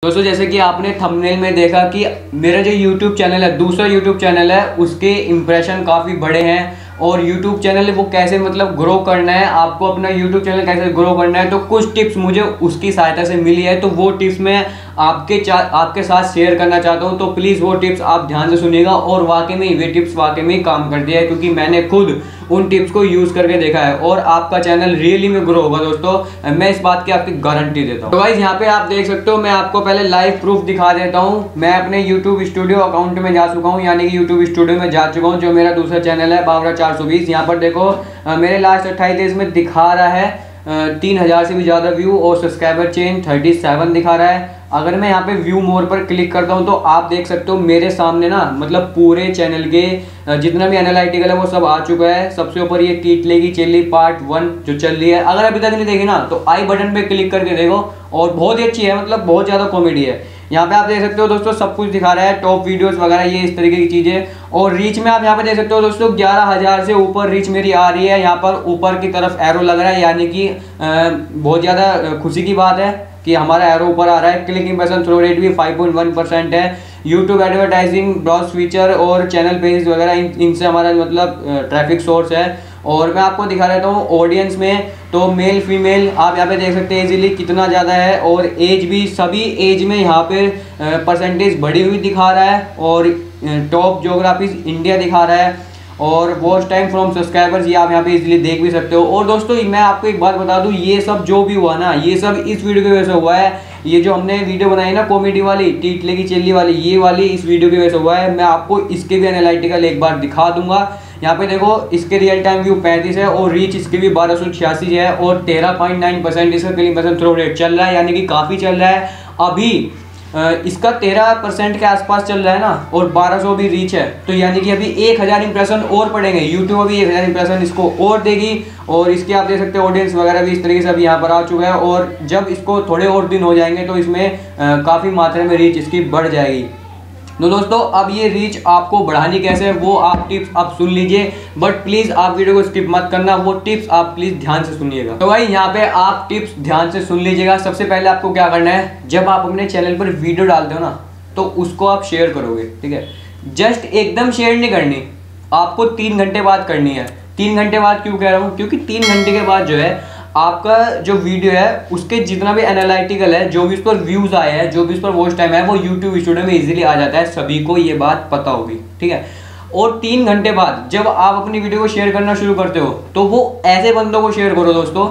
दोस्तों जैसे कि आपने थंबनेल में देखा कि मेरा जो YouTube चैनल है, दूसरा YouTube चैनल है, उसके इंप्रेशन काफ़ी बड़े हैं। और YouTube चैनल वो कैसे मतलब ग्रो करना है, आपको अपना YouTube चैनल कैसे ग्रो करना है, तो कुछ टिप्स मुझे उसकी सहायता से मिली है। तो वो टिप्स मैं आपके साथ शेयर करना चाहता हूँ। तो प्लीज़ वो टिप्स आप ध्यान से सुनिएगा। और वाकई में वे टिप्स वाकई में काम करती है, क्योंकि मैंने खुद उन टिप्स को यूज़ करके देखा है और आपका चैनल रियली में ग्रो होगा दोस्तों, मैं इस बात की आपकी गारंटी देता हूँ। तो गाइस यहाँ पे आप देख सकते हो, मैं आपको पहले लाइव प्रूफ दिखा देता हूँ। मैं अपने YouTube स्टूडियो अकाउंट में जा चुका हूँ, यानी कि YouTube स्टूडियो में जा चुका हूँ, जो मेरा दूसरा चैनल है बावरा 420। यहाँ पर देखो मेरे लास्ट 28 डेज में दिखा रहा है 3000 से भी ज़्यादा व्यू और सब्सक्राइबर चेन 37 दिखा रहा है। अगर मैं यहाँ पे व्यू मोर पर क्लिक करता हूँ तो आप देख सकते हो मेरे सामने ना मतलब पूरे चैनल के जितना भी एनालिटिकल है वो सब आ चुका है। सबसे ऊपर ये कीटले की चिल्ली पार्ट 1 जो चल रही है, अगर अभी तक नहीं देखी ना तो आई बटन पे क्लिक करके देखो, और बहुत ही अच्छी है, मतलब बहुत ज़्यादा कॉमेडी है। यहाँ पे आप देख सकते हो दोस्तों सब कुछ दिखा रहा है, टॉप वीडियोस वगैरह ये इस तरीके की चीज़ें। और रीच में आप यहाँ पे देख सकते हो दोस्तों 11,000 से ऊपर रीच मेरी आ रही है। यहाँ पर ऊपर की तरफ एरो लग रहा है, यानी कि बहुत ज़्यादा खुशी की बात है कि हमारा एरो ऊपर आ रहा है। क्लिक इंप्रेशन थ्रो रेट भी 5.1% है। यूट्यूब एडवर्टाइजिंग, ब्राउज फीचर और चैनल पेजेस वगैरह इनसे हमारा मतलब ट्रैफिक सोर्स है। और मैं आपको दिखा रहता हूँ ऑडियंस में, तो मेल फीमेल आप यहाँ पे देख सकते हैं इजीली कितना ज़्यादा है। और एज भी सभी एज में यहाँ पे परसेंटेज बढ़ी हुई दिखा रहा है। और टॉप ज्योग्राफीज इंडिया दिखा रहा है। और वॉच टाइम फ्रॉम सब्सक्राइबर्स ये आप यहाँ पे इजीली देख भी सकते हो। और दोस्तों मैं आपको एक बात बता दूँ, ये सब जो भी हुआ ना, ये सब इस वीडियो की वजह से हुआ है। ये जो हमने वीडियो बनाई ना कॉमेडी वाली, टीटले की चिल्ली वाली, ये वाली इस वीडियो की वजह से हुआ है। मैं आपको इसके भी एनालिटिकल एक बार दिखा दूंगा। यहाँ पे देखो इसके रियल टाइम व्यू 35 है और रीच इसकी भी 1286 है और 13.9% इसका क्लिक इंप्रेशन थ्रो रेट चल रहा है, यानी कि काफ़ी चल रहा है। अभी इसका 13% के आसपास चल रहा है ना, और 1200 भी रीच है, तो यानी कि अभी 1000 इंप्रेशन और पड़ेंगे। यूट्यूब अभी 1000 इंप्रेशन इसको और देगी। और इसके आप देख सकते हैं ऑडियंस वगैरह भी इस तरीके से अभी यहाँ पर आ चुका है। और जब इसको थोड़े और दिन हो जाएंगे तो इसमें काफ़ी मात्रा में रीच इसकी बढ़ जाएगी। तो दोस्तों अब ये रीच आपको बढ़ानी कैसे है वो आप टिप्स आप सुन लीजिए, बट प्लीज़ आप वीडियो को स्किप मत करना, वो टिप्स आप प्लीज़ ध्यान से सुनिएगा। तो भाई यहाँ पे आप टिप्स ध्यान से सुन लीजिएगा। सबसे पहले आपको क्या करना है, जब आप अपने चैनल पर वीडियो डालते हो ना तो उसको आप शेयर करोगे, ठीक है। जस्ट एकदम शेयर नहीं करनी, आपको 3 घंटे बाद करनी है। 3 घंटे बाद क्यों कह रहा हूँ, क्योंकि 3 घंटे के बाद जो है आपका जो वीडियो है उसके जितना भी एनालिटिकल है, जो भी उस पर व्यूज़ आए हैं, जो भी उस पर वॉच टाइम है, वो यूट्यूब स्टूडियो में इजीली आ जाता है। सभी को ये बात पता होगी, ठीक है। और 3 घंटे बाद जब आप अपनी वीडियो को शेयर करना शुरू करते हो तो वो ऐसे बंदों को शेयर करो दोस्तों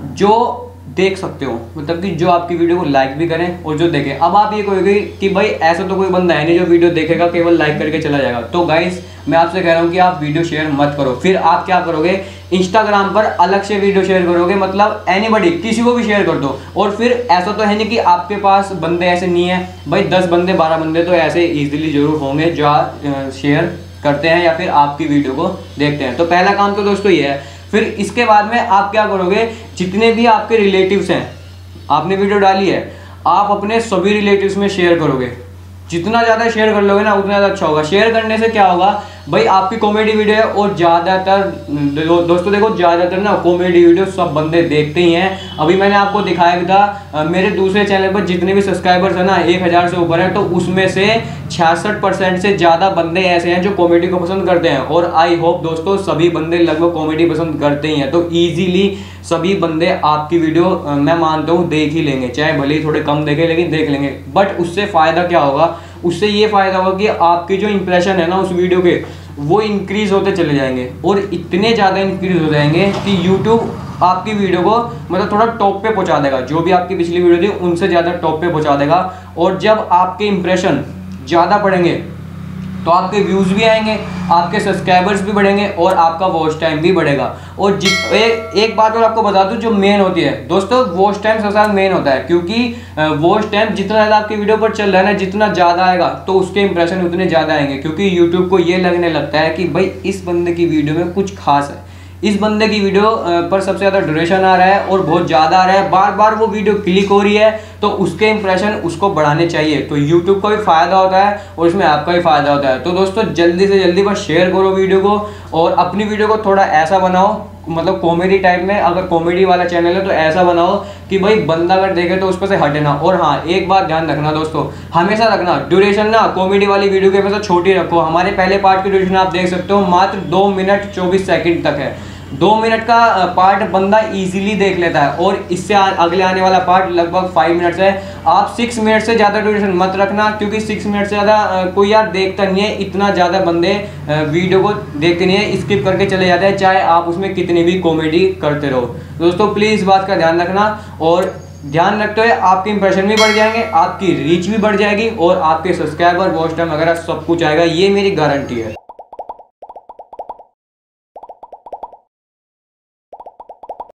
जो देख सकते हो, मतलब कि जो आपकी वीडियो को लाइक भी करें और जो देखें। अब आप ये कहोगे कि भाई ऐसा तो कोई बंदा है नहीं जो वीडियो देखेगा केवल लाइक करके चला जाएगा। तो गाइस मैं आपसे कह रहा हूँ कि आप वीडियो शेयर मत करो। फिर आप क्या करोगे, इंस्टाग्राम पर अलग से वीडियो शेयर करोगे, मतलब एनीबॉडी किसी को भी शेयर कर दो। और फिर ऐसा तो है नहीं कि आपके पास बंदे ऐसे नहीं है भाई, 10 बंदे 12 बंदे तो ऐसे ईजिली जरूर होंगे जो शेयर करते हैं या फिर आपकी वीडियो को देखते हैं। तो पहला काम तो दोस्तों ये है। फिर इसके बाद में आप क्या करोगे, जितने भी आपके रिलेटिव्स हैं, आपने वीडियो डाली है, आप अपने सभी रिलेटिव्स में शेयर करोगे। जितना ज़्यादा शेयर कर लोगे ना उतना ज़्यादा अच्छा होगा। शेयर करने से क्या होगा भाई, आपकी कॉमेडी वीडियो है और ज़्यादातर दोस्तों देखो ज़्यादातर ना कॉमेडी वीडियो सब बंदे देखते ही हैं। अभी मैंने आपको दिखाया भी था मेरे दूसरे चैनल पर जितने भी सब्सक्राइबर्स हैं ना 1000 से ऊपर है, तो उसमें से 66% से ज़्यादा बंदे ऐसे हैं जो कॉमेडी को पसंद करते हैं। और आई होप दोस्तों सभी बंदे लगभग कॉमेडी पसंद करते ही हैं, तो ईजीली सभी बंदे आपकी वीडियो मैं मानता हूँ देख ही लेंगे, चाहे भले ही थोड़े कम देखें लेकिन देख लेंगे। बट उससे फ़ायदा क्या होगा, उससे ये फ़ायदा होगा कि आपके जो इंप्रेशन है ना उस वीडियो के वो इंक्रीज़ होते चले जाएंगे और इतने ज़्यादा इंक्रीज़ हो जाएंगे कि यूट्यूब आपकी वीडियो को मतलब थोड़ा टॉप पे पहुंचा देगा। जो भी आपकी पिछली वीडियो थी उनसे ज़्यादा टॉप पे पहुंचा देगा। और जब आपके इंप्रेशन ज़्यादा बढ़ेंगे तो आपके व्यूज़ भी आएंगे, आपके सब्सक्राइबर्स भी बढ़ेंगे और आपका वॉच टाइम भी बढ़ेगा। और एक बात और आपको बता दूं जो मेन होती है दोस्तों, वॉच टाइम सबसे ज़्यादा मेन होता है, क्योंकि वॉच टाइम जितना ज़्यादा आपकी वीडियो पर चल रहा है ना, जितना ज़्यादा आएगा तो उसके इंप्रेशन उतने ज़्यादा आएंगे। क्योंकि यूट्यूब को ये लगने लगता है कि भाई इस बंदे की वीडियो में कुछ खास है, इस बंदे की वीडियो पर सबसे ज़्यादा ड्यूरेशन आ रहा है और बहुत ज़्यादा आ रहा है, बार बार वो वीडियो क्लिक हो रही है, तो उसके इंप्रेशन उसको बढ़ाने चाहिए। तो यूट्यूब का भी फ़ायदा होता है और इसमें आपका भी फ़ायदा होता है। तो दोस्तों जल्दी से जल्दी बस शेयर करो वीडियो को और अपनी वीडियो को थोड़ा ऐसा बनाओ मतलब कॉमेडी टाइप में, अगर कॉमेडी वाला चैनल है तो ऐसा बनाओ कि भाई बंदा अगर देखे तो उस पर से हटे ना। और हाँ, एक बात ध्यान रखना दोस्तों, हमेशा रखना ड्यूरेशन ना कॉमेडी वाली वीडियो की हमेशा छोटी रखो। हमारे पहले पार्ट की ड्यूरेशन आप देख सकते हो मात्र 2 मिनट 24 सेकंड तक है। 2 मिनट का पार्ट बंदा इजीली देख लेता है, और इससे अगले आने वाला पार्ट लगभग 5 मिनट है। आप 6 मिनट से ज़्यादा ड्यूरेशन मत रखना, क्योंकि 6 मिनट से ज़्यादा कोई यार देखता नहीं है, इतना ज़्यादा बंदे वीडियो को देखते नहीं है, स्किप करके चले जाते हैं, चाहे आप उसमें कितनी भी कॉमेडी करते रहो। दोस्तों प्लीज़ इस बात का ध्यान रखना, और ध्यान रखते हुए आपके इंप्रेशन भी बढ़ जाएंगे, आपकी रीच भी बढ़ जाएगी, और आपके सब्सक्राइबर, वॉच टाइम वगैरह सब कुछ आएगा, ये मेरी गारंटी है।